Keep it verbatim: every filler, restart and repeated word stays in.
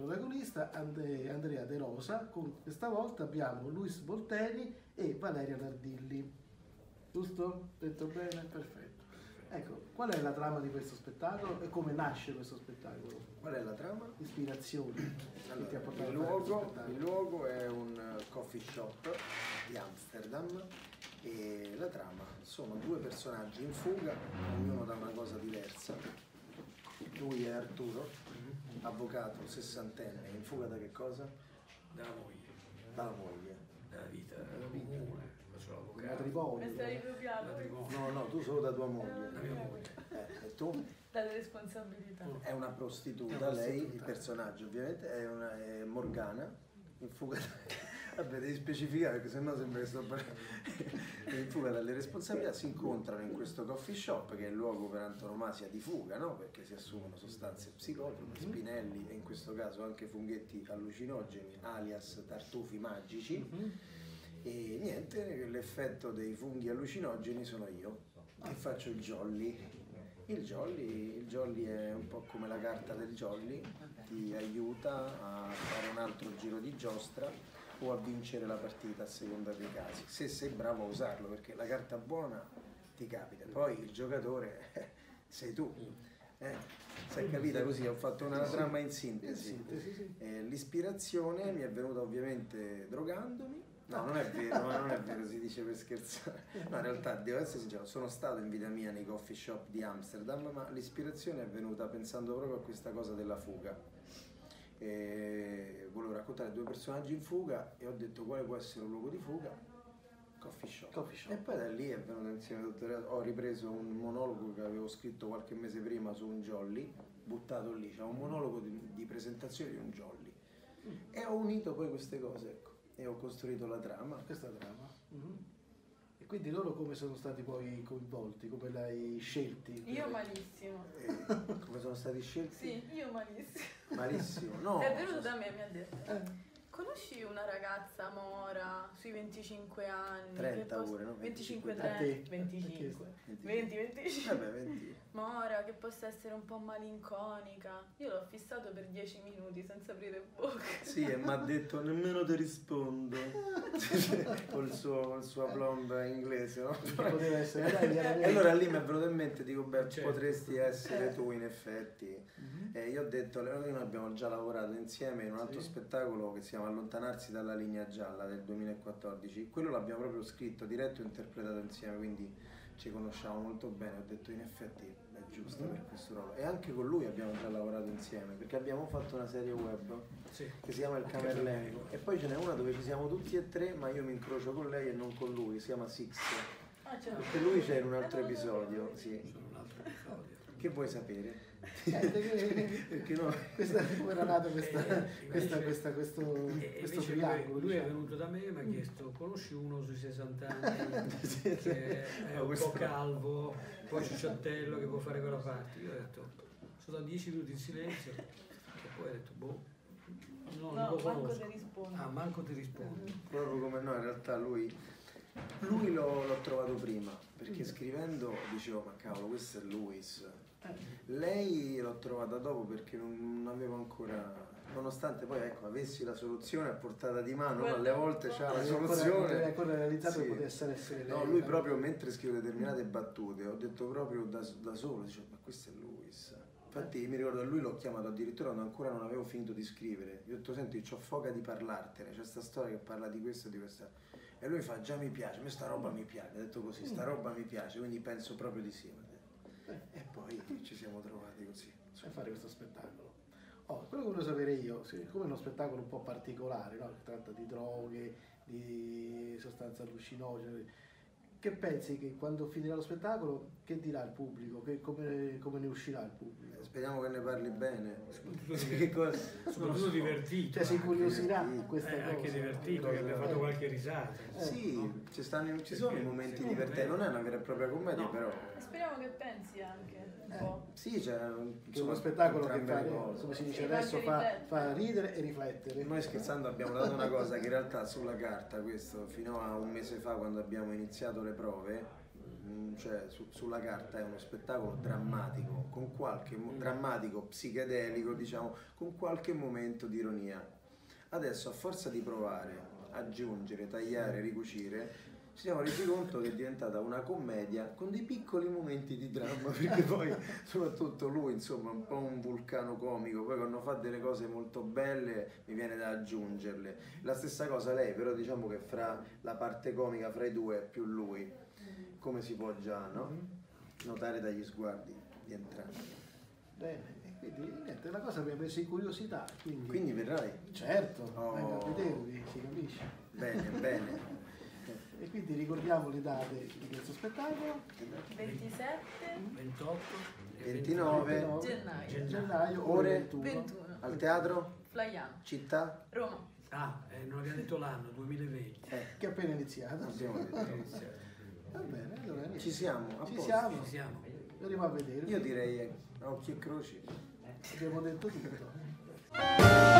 protagonista And- Andrea De Rosa, con questa volta abbiamo Luis Bolteni e Valeria Nardilli. Giusto? Detto bene? Perfetto. Ecco, qual è la trama di questo spettacolo e come nasce questo spettacolo? Qual è la trama? Ispirazione. Allora, che ti ha portato il, a fare questo luogo, spettacolo? il luogo è un coffee shop di Amsterdam e la trama sono due personaggi in fuga, ognuno da una cosa diversa. Lui è Arturo, avvocato sessantenne, in fuga da che cosa? Dalla moglie, Dalla moglie. dalla vita comune, faccio Il l'avvocato. matrimonio. Mi stai ripropiando Matrimonio. No, no, tu solo da tua moglie. La mia moglie. Eh, e tu? dalle responsabilità. È una prostituta, È una lei, prostituta. il personaggio ovviamente, è, una, è Morgana, in fuga da... Vabbè, devi specificare perché sennò sembra che sto parlando. È in fuga dalle responsabilità, si incontrano in questo coffee shop che è il luogo per antonomasia di fuga, no? Perché si assumono sostanze psicotrope, spinelli e in questo caso anche funghetti allucinogeni, alias tartufi magici. Mhm. E niente, l'effetto dei funghi allucinogeni sono io, che faccio il jolly. Il jolly, il jolly è un po' come la carta del jolly, ti aiuta a fare un altro giro di giostra o a vincere la partita a seconda dei casi, se sei bravo a usarlo, perché la carta buona ti capita, poi il giocatore eh, sei tu. Eh, si è capita così, ho fatto una trama in sintesi. Eh, l'ispirazione mi è venuta ovviamente drogandomi. No, non è vero, no, non è vero, si dice per scherzare. No, in realtà, devo essere sincero, sono stato in vita mia nei coffee shop di Amsterdam, ma l'ispirazione è venuta pensando proprio a questa cosa della fuga. E volevo raccontare due personaggi in fuga e ho detto quale può essere un luogo di fuga? Coffee shop. Coffee shop. E poi da lì è venuto insieme tutto il resto. Ho ripreso un monologo che avevo scritto qualche mese prima su un jolly, buttato lì, c'è un monologo di, di presentazione di un jolly. E ho unito poi queste cose, ecco, e ho costruito la trama. Questa trama. Mhm. E quindi loro come sono stati poi coinvolti? Come l'hai scelti? Io malissimo. E come sono stati scelti? Sì, io malissimo. Malissimo, no. È venuto da me e mi ha detto: Eh. conosci una ragazza mora sui venticinque anni? trenta che poss- pure, no? venticinque, A te. trenta, venticinque. venti, venticinque. Vabbè, venti. Mora, che possa essere un po' malinconica. Io l'ho fissato per dieci minuti senza aprire bocca. Sì, e mi ha detto nemmeno ti rispondo. Col suo, col suo aplomb inglese, no? Poteva essere dai, E allora lì mi è venuto in mente, dico, beh, Certo. potresti essere tu in effetti. Mhm. E io ho detto, noi abbiamo già lavorato insieme in un altro Sì. spettacolo che si chiama Allontanarsi dalla linea gialla del duemilaquattordici. Quello l'abbiamo proprio scritto, diretto e interpretato insieme, quindi ci conosciamo molto bene. Ho detto, in effetti è giusto per questo ruolo. E anche con lui abbiamo già lavorato insieme, perché abbiamo fatto una serie web Sì. che si chiama Il Camerlengo. E poi ce n'è una dove ci siamo tutti e tre, ma io mi incrocio con lei e non con lui, si chiama Six. Ah, ce l'ho. Perché lui c'è in un altro Eh, non lo sapevo. episodio, sì. Sono un altro episodio. Che vuoi sapere? Niente, che- Perché no? questa, come era nata questa, Eh, questa, invece- questa, questo, E questo invece triangolo? lui, lui è diciamo. venuto da me e mi ha chiesto: conosci uno sui sessanta anni Sì, sì. che è No, un questo po' no. calvo, poi cicciottello che può fare quella parte? Io ho detto, sono stato dieci minuti in silenzio e poi ho detto, boh, no, non No, lo manco conosco. ti rispondo. Ah, manco ti rispondo. Proprio come no, in realtà lui, lui l'ho, l'ho trovato prima, perché scrivendo dicevo, ma cavolo, questo è Luis. Lei l'ho trovata dopo perché non avevo ancora, nonostante poi ecco avessi la soluzione a portata di mano, ma alle volte c'ha la Avevi ancora- soluzione. avevi ancora realizzato Sì. che potesse essere lei. No, lui proprio mentre scrivo determinate battute ho detto proprio da, da solo, dicevo, ma questo è Luis. Infatti mi ricordo che lui l'ho chiamato addirittura quando ancora non avevo finito di scrivere. Gli ho detto, senti, c'ho foga di parlartene, c'è sta storia che parla di questo e di questa. E lui fa, già mi piace, a me sta roba mi piace, ha detto così, sta roba mi piace, quindi penso proprio di sì. E poi ci siamo trovati così. A fare questo spettacolo. Oh, quello che volevo sapere io, siccome è uno spettacolo un po' particolare, no? Che tratta di droghe, di sostanze allucinogene, che pensi che quando finirà lo spettacolo, che dirà il pubblico? Che, come, come ne uscirà il pubblico? Speriamo che ne parli bene. Soprattutto, Che diver- cosa? soprattutto divertito. Cioè si anche. incuriosirà divertito. questa Eh, cosa? anche divertito, Cosa- che abbia fatto Eh. qualche risata. Eh. Sì, no? ci, stanno, ci sono i Perché, momenti secondo divertenti, me- non è una vera e propria commedia, No. però. Speriamo che pensi anche un Eh. po'. Sì, c'è Che è insomma, uno spettacolo che entrambe fa, le cose. come si dice Sì, adesso, anche fa, riflettere. fa ridere e riflettere. Noi scherzando abbiamo dato una cosa che in realtà sulla carta, questo fino a un mese fa quando abbiamo iniziato le prove, mm, cioè su- sulla carta è uno spettacolo drammatico, con qualche mo- drammatico, psichedelico, diciamo, con qualche momento di ironia. Adesso, a forza di provare, aggiungere, tagliare, ricucire, ci siamo resi conto che è diventata una commedia con dei piccoli momenti di dramma, perché poi soprattutto lui, insomma, è un po' un vulcano comico, poi quando fa delle cose molto belle mi viene da aggiungerle. La stessa cosa lei, però diciamo che fra la parte comica fra i due è più lui, come si può già, no? Notare dagli sguardi di entrambi. Bene, e quindi niente, la cosa mi ha messo in curiosità, quindi, Quindi verrai? certo, Oh. vengo a vedervi, si capisce. Bene, bene. E quindi ricordiamo le date di questo spettacolo. ventisette ventotto e ventinove ventinove gennaio. gennaio, Ore ore ventuno. ventuno. Al teatro? Flaiano. Città? Roma. Ah, eh, non abbiamo detto l'anno, duemilaventi. Eh, Che è appena iniziato. abbiamo detto. È iniziato. Va bene, allora niente. Ci siamo, a Ci posto. siamo, Ci siamo. verremo a vedervi. Io direi eh, a occhi e croci. Abbiamo detto tutto.